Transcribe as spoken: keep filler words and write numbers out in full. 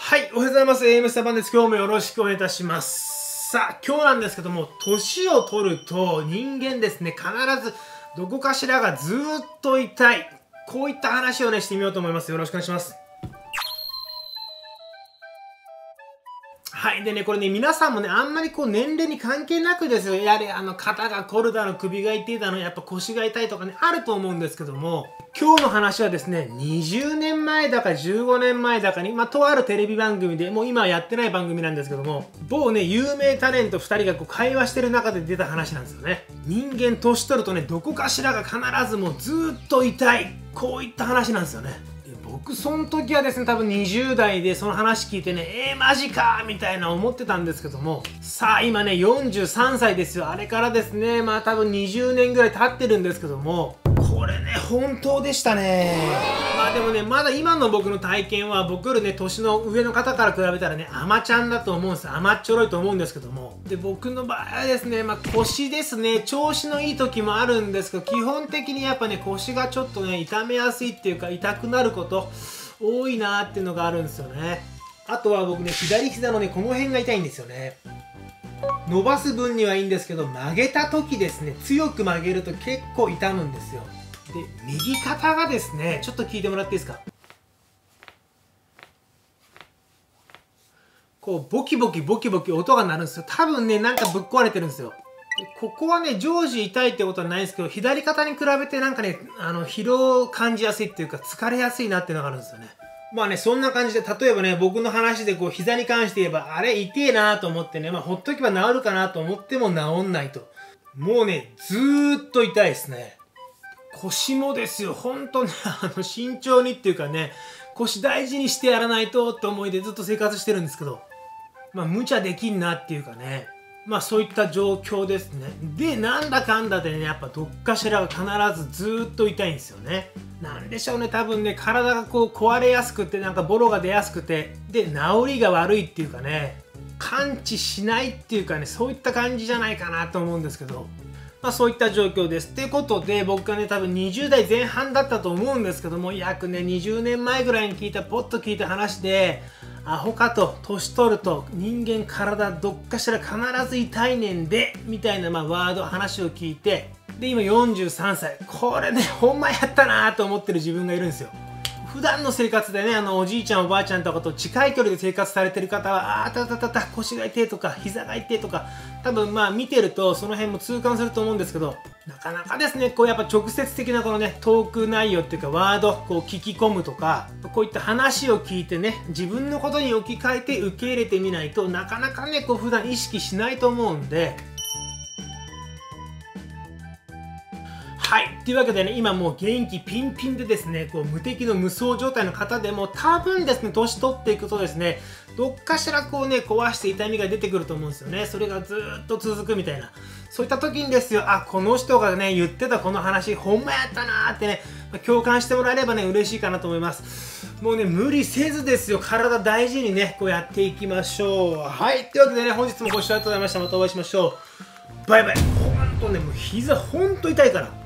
はい、おはようございます。エーエム スタバンです。今日もよろしくお願いいたします。さあ、今日なんですけども、年を取ると人間ですね、必ずどこかしらがずーっと痛い。こういった話をね、してみようと思います。よろしくお願いします。はい。でね、これね、皆さんもね、あんまりこう、年齢に関係なくですよ。やはり、あの、肩が凝るだの、首が痛いだの、やっぱ腰が痛いとかね、あると思うんですけども、今日の話はですね、にじゅうねんまえだかじゅうごねんまえだかに、まあ、とあるテレビ番組で、もう今はやってない番組なんですけども、某ね、有名タレントふたりがこう会話してる中で出た話なんですよね。人間年取るとね、どこかしらが必ずもうずーっと痛い。こういった話なんですよね。僕その時はですね、多分にじゅう代でその話聞いてね、えー、マジかみたいな思ってたんですけども、さあ今ねよんじゅうさんさいですよ。あれからですね、まあ多分にじゅうねんぐらい経ってるんですけども、これね本当でしたね。まあでもね、まだ今の僕の体験は僕よりね年の上の方から比べたらね甘ちゃんだと思うんですよ。甘っちょろいと思うんですけども、で僕の場合はですね、まあ腰ですね、調子のいい時もあるんですけど、基本的にやっぱね腰がちょっとね痛めやすいっていうか痛くなること多いなーっていうのがあるんですよね。あとは僕ね、左膝のねこの辺が痛いんですよね。伸ばす分にはいいんですけど、曲げた時ですね、強く曲げると結構痛むんですよ。で、右肩がですね、ちょっと聞いてもらっていいですか。こうボキボキボキボキ音が鳴るんですよ。多分ね、なんかぶっ壊れてるんですよ。ここはね、常時痛いってことはないんですけど、左肩に比べてなんかね、あの、疲労を感じやすいっていうか、疲れやすいなっていうのがあるんですよね。まあね、そんな感じで、例えばね、僕の話でこう、膝に関して言えば、あれ、痛えなと思ってね、まあ、ほっとけば治るかなと思っても治んないと。もうね、ずーっと痛いですね。腰もですよ、ほんとね、あの、慎重にっていうかね、腰大事にしてやらないとって思いでずっと生活してるんですけど、まあ、無茶できんなっていうかね、まあそういった状況ですね。で、なんだかんだでね、やっぱどっかしらが必ずずーっと痛いんですよね。なんでしょうね、多分ね、体がこう壊れやすくて、なんかボロが出やすくて、で、治りが悪いっていうかね、完治しないっていうかね、そういった感じじゃないかなと思うんですけど、まあそういった状況です。ってことで、僕がね、多分にじゅう代前半だったと思うんですけども、約ね、にじゅうねんまえぐらいに聞いた、ポッと聞いた話で、アホかと、年取ると人間体どっかしら必ず痛いねんで、みたいなまあワード、話を聞いて、で、今よんじゅうさんさい。これね、ほんまやったなーと思ってる自分がいるんですよ。普段の生活でね、あの、おじいちゃんおばあちゃんとかと近い距離で生活されてる方は、あーたたたた、腰が痛いとか、膝が痛いとか、多分まあ見てるとその辺も痛感すると思うんですけど、なかなかですね、こうやっぱ直接的なこのね、トーク内容っていうかワード、こう聞き込むとか、こういった話を聞いてね、自分のことに置き換えて受け入れてみないとなかなかね、こう普段意識しないと思うんで、はい。というわけでね、今もう元気ピンピンでですね、こう無敵の無双状態の方でも多分ですね、年取っていくとですね、どっかしらこうね、壊して痛みが出てくると思うんですよね。それがずーっと続くみたいな。そういった時にですよ、あ、この人がね、言ってたこの話、ほんまやったなーってね、共感してもらえればね、嬉しいかなと思います。もうね、無理せずですよ、体大事にね、こうやっていきましょう。はい。というわけでね、本日もご視聴ありがとうございました。またお会いしましょう。バイバイ。ほんとね、もう膝ほんと痛いから。